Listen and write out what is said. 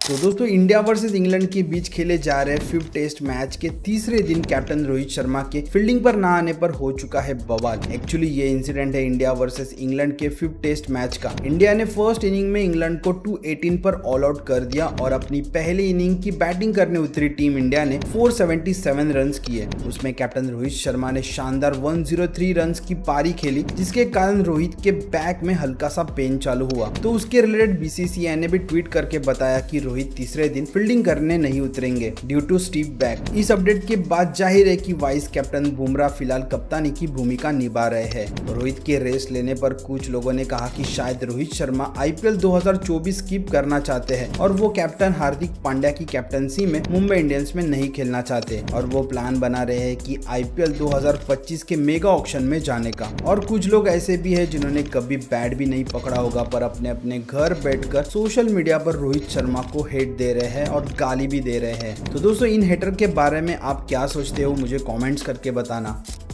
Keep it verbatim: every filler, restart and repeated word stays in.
तो दोस्तों India versus England के बीच खेले जा रहे फिफ्थ टेस्ट मैच के तीसरे दिन कैप्टन रोहित शर्मा के फील्डिंग पर ना आने पर हो चुका है बवाल। एक्चुअली ये इंसिडेंट है इंडिया वर्सेस इंग्लैंड के फिफ्थ टेस्ट मैच का। इंडिया ने फर्स्ट इनिंग में इंग्लैंड को दो सौ अठारह पर ऑल आउट कर दिया और अपनी पहली इनिंग की बैटिंग करने उतरी टीम इंडिया ने चार सौ सतहत्तर रन किए। उसमें कैप्टन रोहित शर्मा ने शानदार एक सौ तीन रन की पारी खेली, जिसके कारण रोहित के बैक में हल्का सा पेन चालू हुआ। तो उसके रिलेटेड बीसीसीआई ने भी ट्वीट करके बताया कि रोहित तीसरे दिन फील्डिंग करने नहीं उतरेंगे ड्यू टू स्टीफ बैक। इस अपडेट के बाद जाहिर है कि वाइस कैप्टन बुमराह फिलहाल कप्तानी की भूमिका निभा रहे हैं। रोहित के रेस्ट लेने पर कुछ लोगों ने कहा कि शायद रोहित शर्मा आईपीएल दो हज़ार चौबीस स्किप करना चाहते हैं और वो कैप्टन हार्दिक पांड्या की कैप्टनसी में मुंबई इंडियंस में नहीं खेलना चाहते और वो प्लान बना रहे हैं कि आईपीएल दो हज़ार पच्चीस के मेगा ऑक्शन में जाने का। और कुछ लोग ऐसे भी है जिन्होंने कभी बैट भी नहीं पकड़ा होगा पर अपने अपने घर बैठकर सोशल मीडिया पर रोहित शर्मा को हेट दे रहे हैं और गाली भी दे रहे हैं। तो दोस्तों इन हेटर के बारे में आप क्या सोचते हो, मुझे कमेंट्स करके बताना।